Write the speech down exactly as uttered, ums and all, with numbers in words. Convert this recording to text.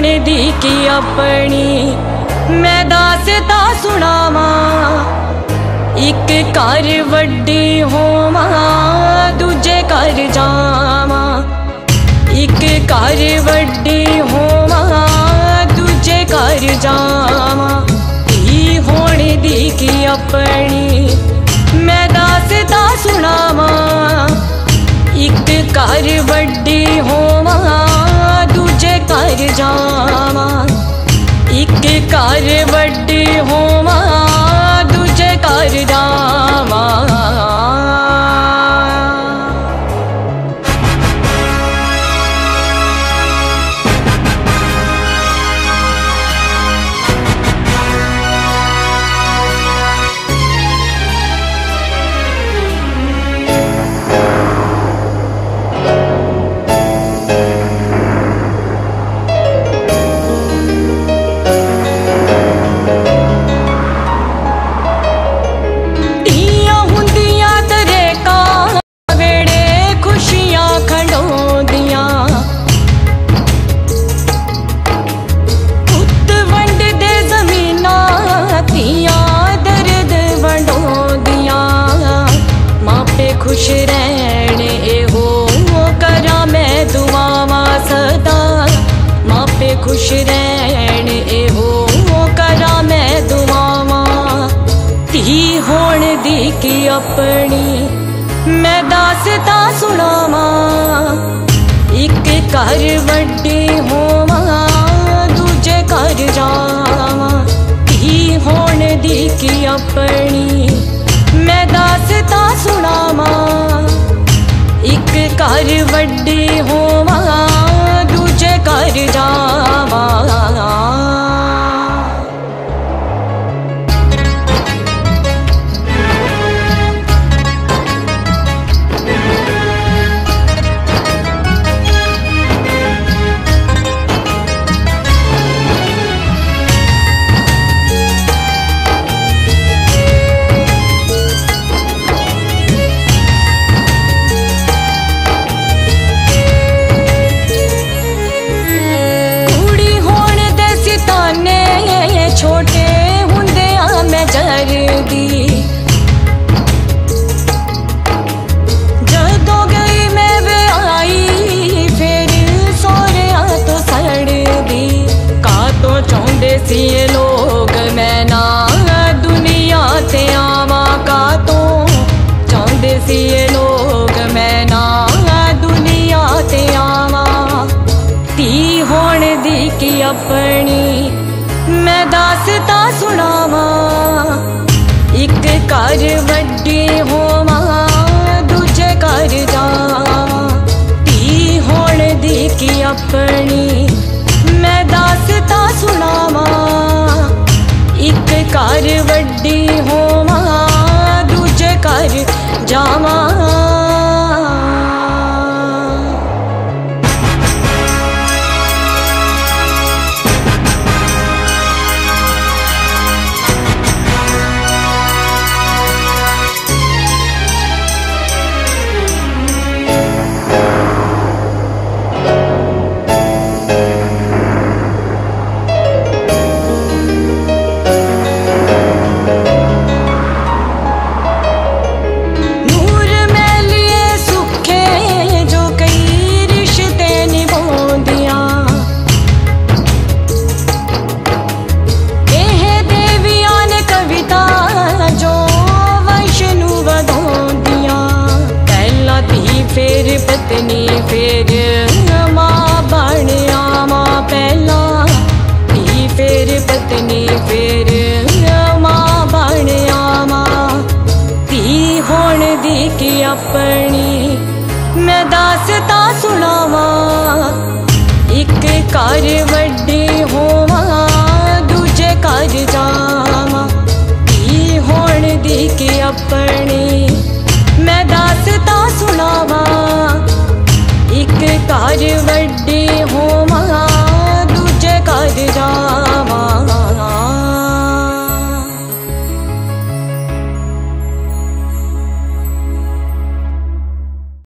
दी की अपनी मैं दासता सुनावा। एक घर वड्डी होवा दूजे घर जावा, एक घर वड्डी होवा दूजे घर जावा। धी होने दी की अपनी मैं दासता सुनावा। एक घर वड्डी होवा दूजे घर जावा, एक घर वड्डी होवा दूजे घर जावा। खुश रहने हो करा मैं दुआवा सदा, माँ पे खुश रहने हो करा मैं दुआवा। धी होण दी की अपनी मैं दासता सुनावा। एक घर वड्डी होवा दूजे घर जावा। धी होण दी की अपनी मैं दासता सुनावा। एक घर वड्डी होवा दूजे घर जावा। छोटे हुंदे आ मैं जरदी, जदों गई मैं व्याही फिर सोहरिया तो सड़दी। का तो चाहुंदे सी लोग मैं ना दुनिया ते आवा, का तो चाहुंदे सी लोग मैं ना दुनिया ते आवा। धी होण दी की अपनी मैं दासता सुनावा। एक घर वड्डी होवा दूजे घर जावा। धी होण दी की अपनी मैं दासता सुनावा। एक घर वड्डी होवा दूजे घर जावा। फिर पत्नी फिर माँ बन आवा पहला। धी फिर पत्नी फिर माँ बन आवा। धी होण दी की अपनी मैं दासता सुनावा। एक घर वड्डी होवा दूजे घर जावा। धी होण दी की अपनी मैं दासता सुनावा। एक घर वड्डी